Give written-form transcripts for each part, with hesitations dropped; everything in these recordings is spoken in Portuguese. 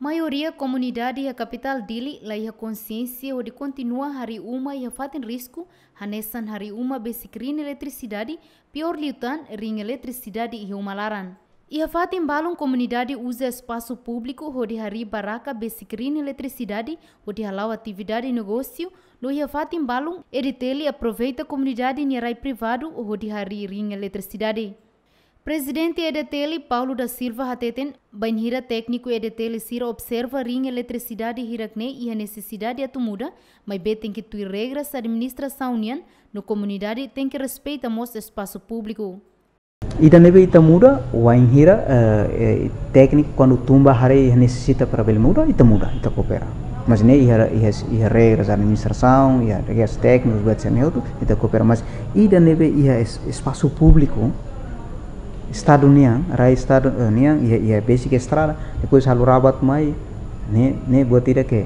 Maioria comunidade da capital Dili lá a consciência de continua hari uma e fatem risco hanesan hari uma besikrin eletricidade pior liutan ring eletricidade e uma laran. E a fatem balon comunidade usa espaço público onde hari baraka besikrin eletricidade onde halau atividade e negócio no a fatem balon editele aproveita comunidade nirai privado onde hari ring eletricidade. Presidente EDTELI Paulo da Silva hateten banhira técnico EDTELI Cira observa ring eletricidade hirakne e a necessidade de muda, mas bem tem que ter regras administração união no comunidade tem que respeitar most espaço público. Ida nebe ita muda, banhira técnico quando tumba hare necessita para bel muda, ita coopera. Mas ne ia regras administração, ia regras técnicos, buat neutro, ita coopera. Mas ida nebe ia espaço público. Estado niang, rai estado niang, ia basic estrada, depois halu rabat mai, ne buat tidak ke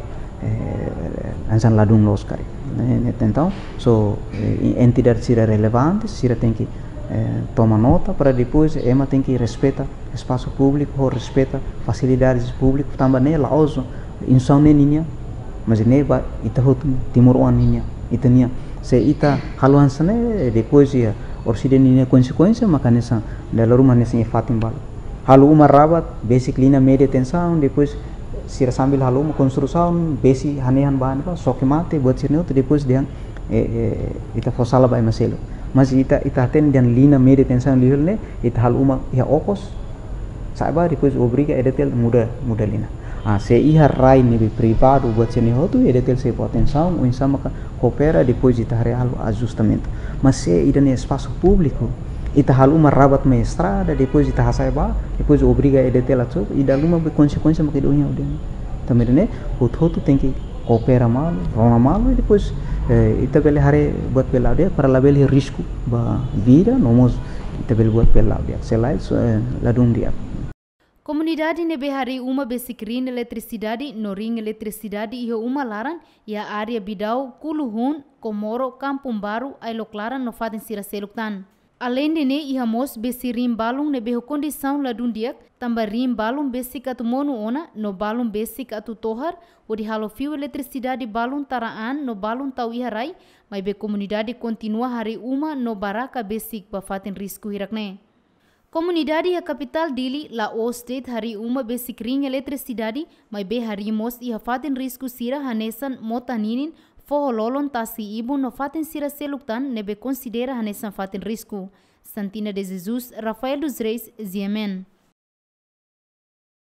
ansan ladung los kari. Então, so entidade sira relevante, sira tem que toma nota para depois ema tem que respeitar espaço público, respeita facilidades públicas, também ne laoso, insão ne ninha, mas ne ba ita hotu timuruan ninha, ita ninha, se ita halu ansane depois ia orsiden ini konsekuensi makanya sang dalam rumah nasi fatim bal. Halu umar rabat basic lina media tensão depois sira sambil halu uma construção basic hanehan bahan apa sok mate buat sini itu depois dia ita fosala by maselo. Mas ita ten dan lina media tensão lihul ne ita halu uma ya okos saiba depois obriga edetel muda lina. Se ia rai nível privado buat sini itu edetel se potencial ou insama coopera depois ita real ajustamento. Mas se ida no espaço público ita halu uma rabat na estrada depois ita hasaiba depois obriga edetel atso ida luma consequência make donya udah também né hotu tem que coopera mal rona mal e depois ita bele hare buat pela dia para label risco ba vida nomos ita bele buat pela dia selain ladung dia. Comunidade nebe hari uma besikrin eletricidade no ring eletricidade e uma laran e a área bidau Kuluhun, Komoro, Kampung Baru, Ailoklaran no fadem sira seluktan. Além de ne iha mos besirim balung nebe condição ladun diak tambarim balung besik atu monu ona no balung besik atu tohar o de halo fio eletricidade balung taraan no balung tau iha rai mas be comunidade continua hari uma no baraka besik ba faten risco hirakne. Comunidade a capital Dili la o state hari uma basic ring eletricidade mas be hari mos iha faten risco sira hanesan motaninin fohololon tasi ibu no faten sira seluktan nebe considera hanesan faten risco. Santina de Jesus, Rafael dos Reis, Ziemen.